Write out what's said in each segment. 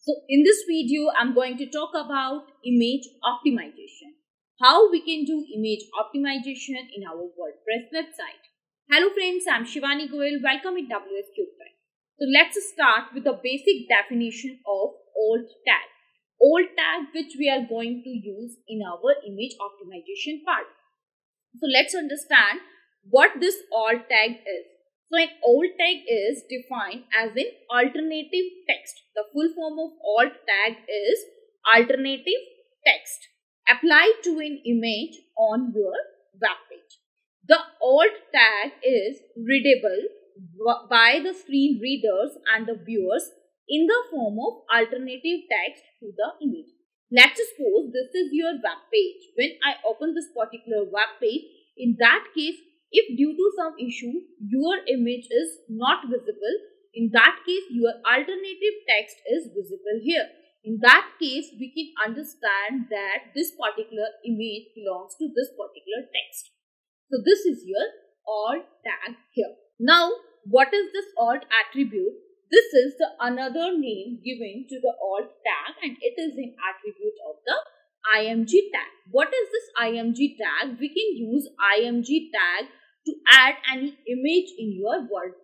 So in this video, I'm going to talk about image optimization. How we can do image optimization in our WordPress website. Hello friends, I'm Shivani Goel. Welcome at WsCube Tech. So let's start with the basic definition of alt tag. Alt tag which we are going to use in our image optimization part. So let's understand what this alt tag is. So an alt tag is defined as an alternative text. The full form of alt tag is alternative text applied to an image on your web page. The alt tag is readable by the screen readers and the viewers in the form of alternative text to the image. Let's suppose this is your web page. When I open this particular web page, in that case, if due to some issue your image is not visible, in that case your alternative text is visible here. In that case, we can understand that this particular image belongs to this particular text. So this is your alt tag here. Now, what is this alt attribute? This is the another name given to the alt tag, and it is an attribute of the img tag. What is this img tag? We can use img tag to add any image in your web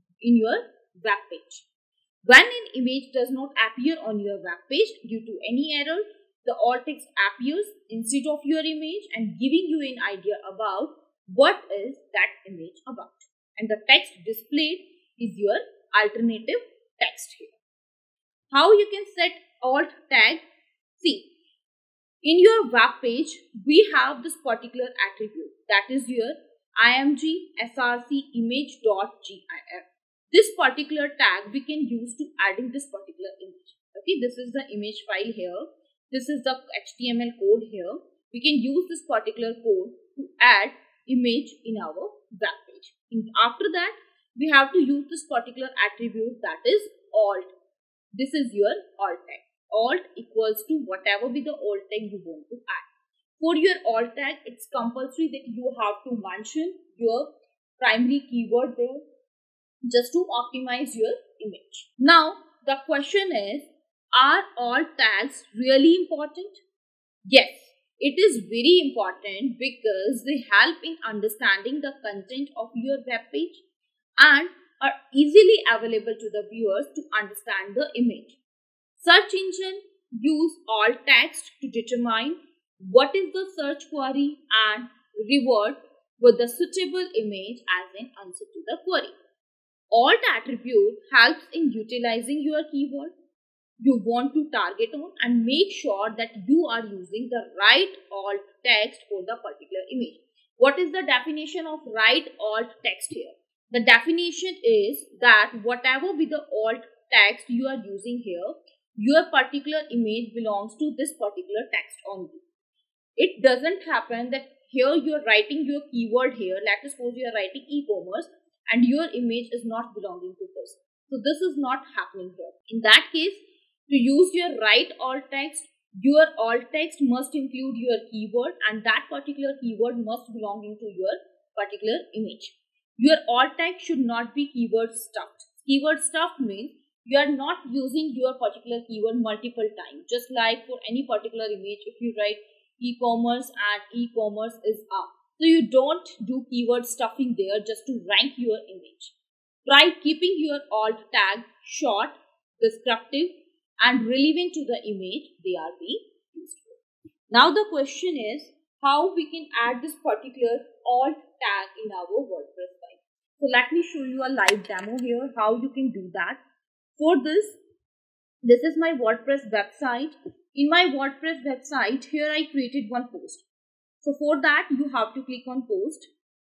page. When an image does not appear on your web page due to any error, the alt text appears instead of your image and giving you an idea about what is that image about. And the text displayed is your alternative text here. How you can set alt tag? See, in your web page, we have this particular attribute, that is your img src image.gif. This particular tag we can use to adding this particular image. Okay, this is the image file here. This is the HTML code here. We can use this particular code to add image in our web page. And after that, we have to use this particular attribute, that is alt. This is your alt tag. Alt equals to whatever be the alt tag you want to add. For your alt tag, it's compulsory that you have to mention your primary keyword there just to optimize your image. Now, the question is, are alt tags really important? Yes, it is very important because they help in understanding the content of your web page and are easily available to the viewers to understand the image. Search engine use alt text to determine what is the search query and revert with the suitable image as an answer to the query. Alt attribute helps in utilizing your keyword you want to target on and make sure that you are using the right alt text for the particular image. What is the definition of right alt text here? The definition is that whatever be the alt text you are using here, your particular image belongs to this particular text only. It doesn't happen that here you are writing your keyword here. Let's suppose you are writing e-commerce and your image is not belonging to this. So this is not happening here. In that case, to use your right alt text, your alt text must include your keyword and that particular keyword must belong into your particular image. Your alt text should not be keyword stuffed. Keyword stuffed means you are not using your particular keyword multiple times. Just like for any particular image, if you write e-commerce and e-commerce is up. So you don't do keyword stuffing there just to rank your image. Try keeping your alt tag short, descriptive and relevant to the image they are being used for. Now the question is how we can add this particular alt tag in our WordPress site. So let me show you a live demo here how you can do that. For this is my WordPress website. In my WordPress website, here I created one post. So for that, you have to click on post.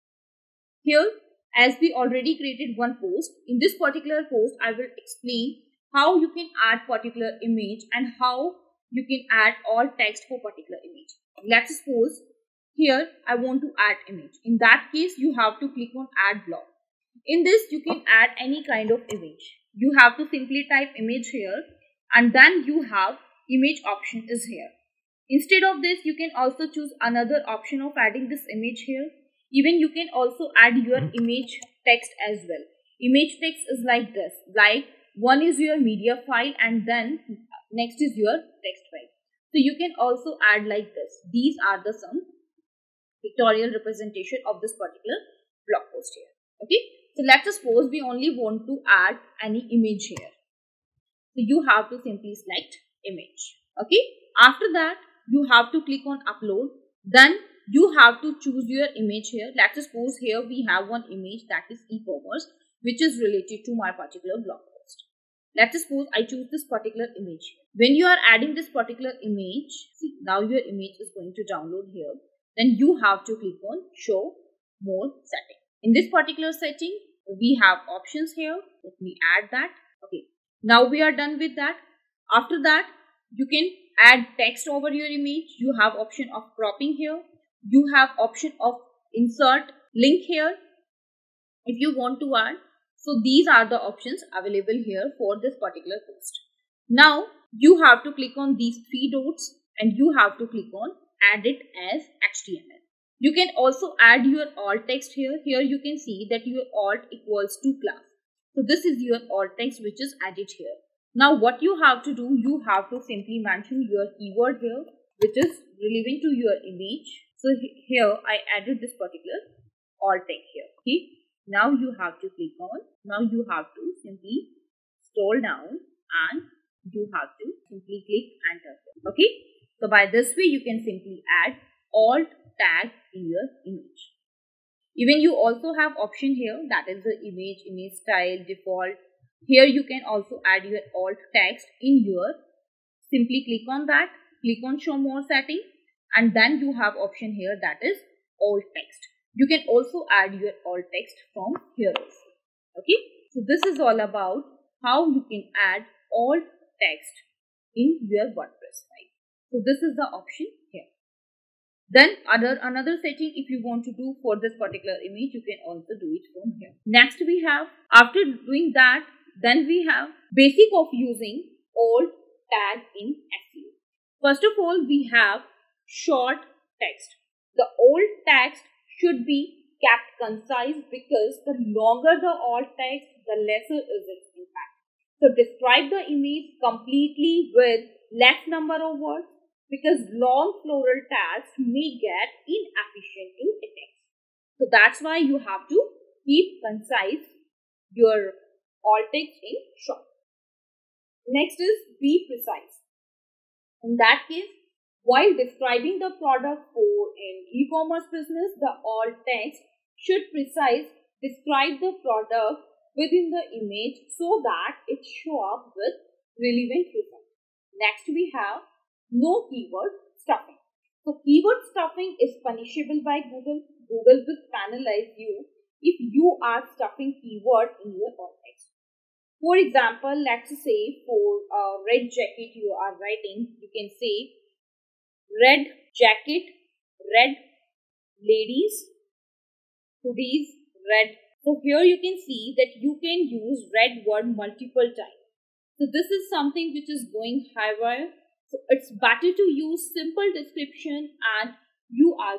Here, as we already created one post, in this particular post, I will explain how you can add particular image and how you can add alt text for particular image. Let's suppose here I want to add image. In that case, you have to click on add block. In this, you can add any kind of image. You have to simply type image here and then you have image option is here. Instead of this, you can also choose another option of adding this image here. Even you can also add your image text as well. Image text is like this, like one is your media file and then Next is your text field. So you can also add like this. These are the some pictorial representation of this particular blog post here. Okay. So let's suppose we only want to add any image here. So you have to simply select image. Okay. After that, you have to click on upload. Then you have to choose your image here. Let's suppose here we have one image that is e-commerce, which is related to my particular blog post. Let's suppose I choose this particular image. When you are adding this particular image, see now your image is going to download here. Then you have to click on show more setting. In this particular setting, we have options here. Let me add that. Okay. Now we are done with that. After that, you can add text over your image. You have option of cropping here. You have option of insert link here if you want to add. So these are the options available here for this particular post. Now you have to click on these three dots and you have to click on add it as HTML. You can also add your alt text here. Here you can see that your alt equals to class. So this is your alt text which is added here. Now what you have to do, you have to simply mention your keyword here which is relevant to your image. So here I added this particular alt text here. Okay. Now you have to click on, now you have to simply scroll down and you have to simply click enter. Okay. So by this way you can simply add alt tag in your image. Even you also have option here, that is the image style, default. Here you can also add your alt text in your, simply click on that, click on show more setting and then you have option here that is alt text. You can also add your alt text from here also. Okay. So this is all about how you can add alt text in your WordPress site. So this is the option here. Then another setting if you want to do for this particular image, you can also do it from here. Next we have, after doing that, then we have basic of using alt tag in SEO. First of all, we have short text. The alt text should be kept concise because the longer the alt text, the lesser is its impact. So describe the image completely with less number of words because long floral tags may get inefficient to a text. So that's why you have to keep concise your alt text in short. Next is be precise. In that case, while describing the product for an e-commerce business, the alt text should precise describe the product within the image so that it show up with relevant results. Next we have no keyword stuffing. So keyword stuffing is punishable by Google. Google will penalize you if you are stuffing keyword in your alt text. For example, let's say for a red jacket you are writing, you can say red jacket, red ladies, hoodies, red. So here you can see that you can use red word multiple times. So this is something which is going haywire. So it's better to use simple description and you are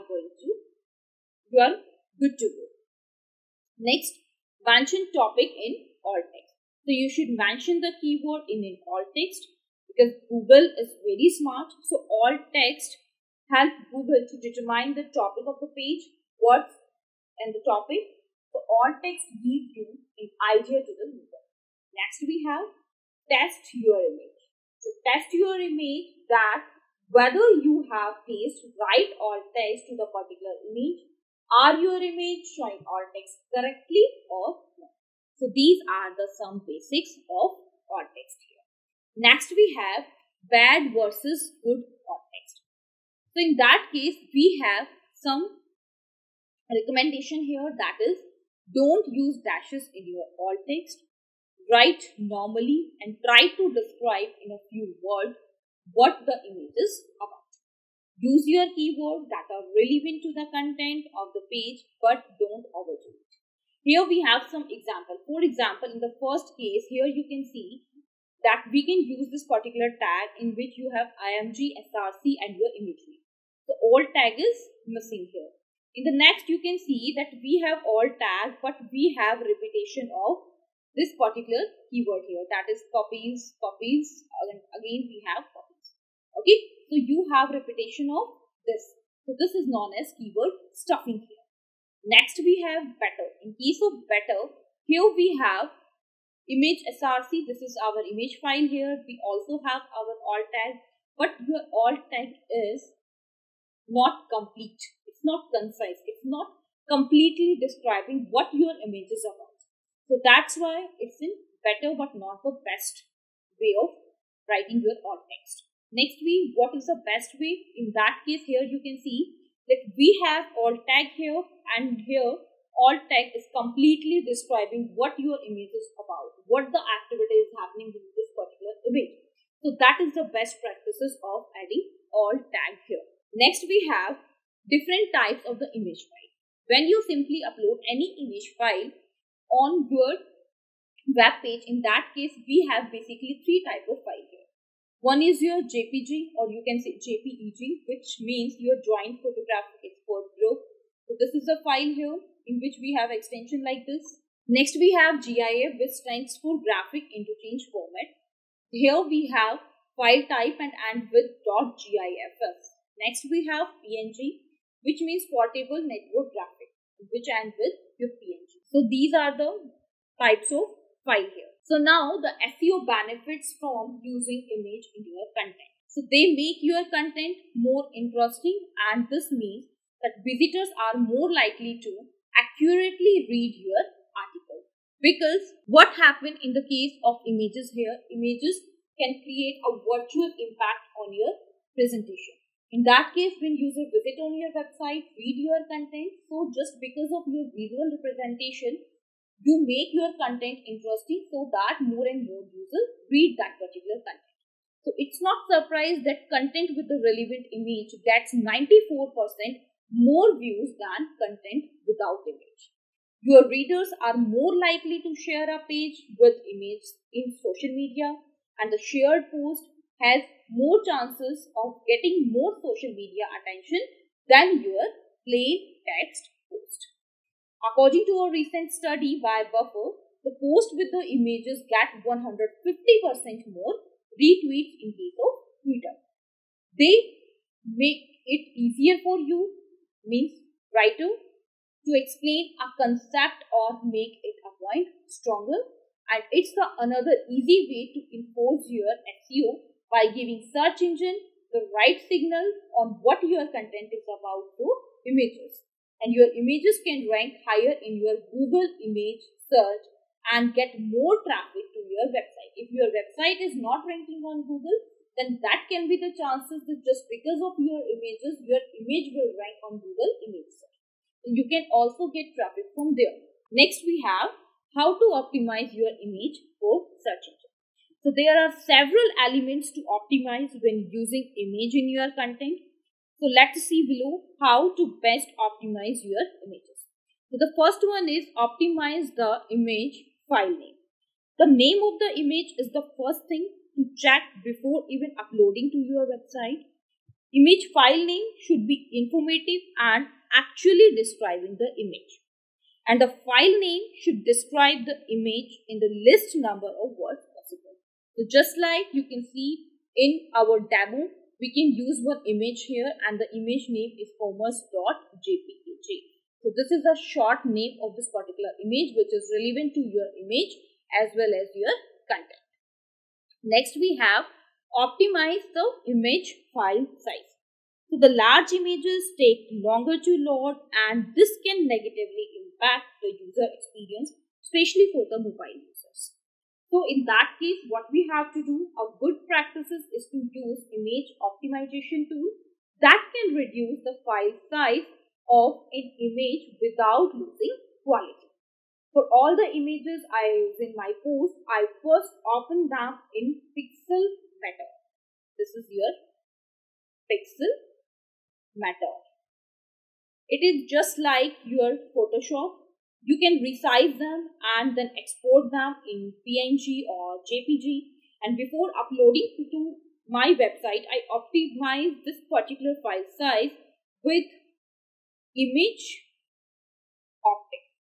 good to go. Next, mention topic in alt text. So you should mention the keyword in an alt text because Google is very smart. So alt text help Google to determine the topic of the page, words and the topic. So alt text gives you an idea to the user. Next we have test your image. So test your image that whether you have placed right alt text to the particular image, are your image showing alt text correctly or not. So these are the some basics of alt text here. Next we have bad versus good alt text. So in that case we have some recommendation here, that is don't use dashes in your alt text. Write normally and try to describe in a few words what the image is about. Use your keywords that are relevant to the content of the page but don't overdo it. Here we have some example. For example, in the first case, here you can see that we can use this particular tag in which you have IMG, SRC and your imagery. The alt tag is missing here. In the next, you can see that we have alt tag but we have repetition of this particular keyword here, that is copies. And again we have copies. Okay, so you have repetition of this. So this is known as keyword stuffing here. Next we have better. In case of better, here we have image src. This is our image file here. We also have our alt tag, but your alt tag is not complete. It's not concise. It's not completely describing what your image is about. So that's why it's in better but not the best way of writing your alt text. Next what is the best way? In that case, here you can see that we have alt tag here, and here alt tag is completely describing what your image is about, what the activity is happening in this particular image. So that is the best practices of adding alt tag here. Next we have different types of the image file. When you simply upload any image file on your web page, in that case we have basically three types of file here. One is your JPG, or you can say JPEG, which means your joint photographic export group. So this is a file here in which we have extension like this. Next we have GIF, which stands for graphic interchange format. Here we have file type and end with .gifs. Next we have PNG, which means portable network graphic, which end with your PNG. So these are the types of file here. So now the SEO benefits from using image in your content. So they make your content more interesting, and this means that visitors are more likely to accurately read your article. Because what happened in the case of images here, images can create a virtual impact on your presentation. In that case, when users visit on your website, read your content, so just because of your visual representation, you make your content interesting so that more and more users read that particular content. So it's not surprise that content with the relevant image gets 94% more views than content without image. Your readers are more likely to share a page with image in social media, and the shared post has more chances of getting more social media attention than your plain text post. According to a recent study by Buffer, the post with the images get 150% more retweets in case of Twitter. They make it easier for you, means writer, to explain a concept or make it a point stronger, and it's another easy way to enforce your SEO by giving search engine the right signal on what your content is about to images. And your images can rank higher in your Google image search and get more traffic to your website. If your website is not ranking on Google, then that can be the chances that just because of your images, your image will rank on Google image search. So you can also get traffic from there. Next we have how to optimize your image for search engine. So there are several elements to optimize when using image in your content. So let's see below how to best optimize your images. So the first one is optimize the image file name. The name of the image is the first thing to check before even uploading to your website. Image file name should be informative and actually describing the image. And the file name should describe the image in the least number of words possible. So just like you can see in our demo, we can use one image here, and the image name is commerce.jpeg. So this is a short name of this particular image which is relevant to your image as well as your content. Next we have optimize the image file size. So the large images take longer to load, and this can negatively impact the user experience, especially for the mobile users. So in that case, what we have to do, a good practices is to use image optimization tool that can reduce the file size of an image without losing quality. For all the images I use in my post, I first open them in pixel matter. This is your pixel matter. It is just like your Photoshop. You can resize them and then export them in PNG or JPG. And before uploading to my website, I optimize this particular file size with image optic.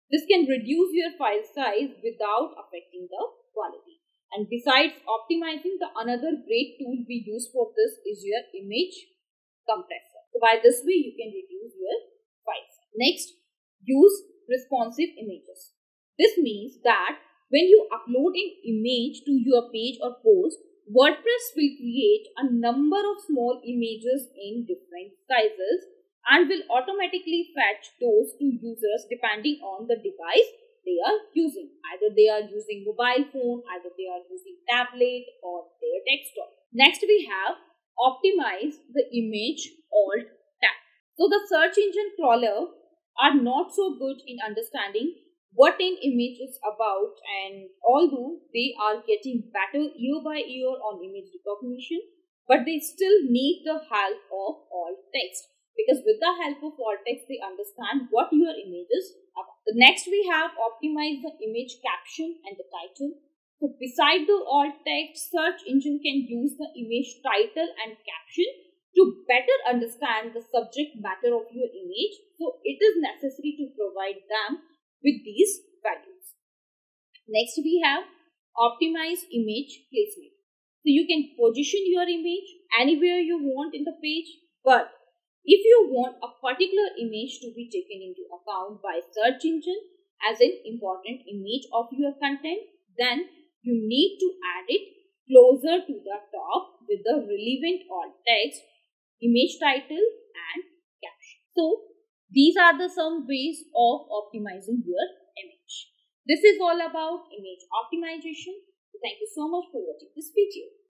This can reduce your file size without affecting the quality. And besides optimizing, the another great tool we use for this is your image compressor. So by this way, you can reduce your file size. Next, use responsive images. This means that when you upload an image to your page or post, WordPress will create a number of small images in different sizes and will automatically fetch those to users depending on the device they are using. Either they are using mobile phone, either they are using tablet or their desktop. Next we have optimize the image alt tab. So the search engine crawler are not so good in understanding what an image is about, and although they are getting better year by year on image recognition, but they still need the help of alt text. Because with the help of alt text, they understand what your image is about. The next we have optimize the image caption and the title. So beside the alt text, search engine can use the image title and caption to better understand the subject matter of your image. So it is necessary to provide them with these values. Next we have optimize image placement. So you can position your image anywhere you want in the page, but if you want a particular image to be taken into account by search engine as an important image of your content, then you need to add it closer to the top with the relevant alt text, image title and caption. So these are the some ways of optimizing your image. This is all about image optimization. Thank you so much for watching this video.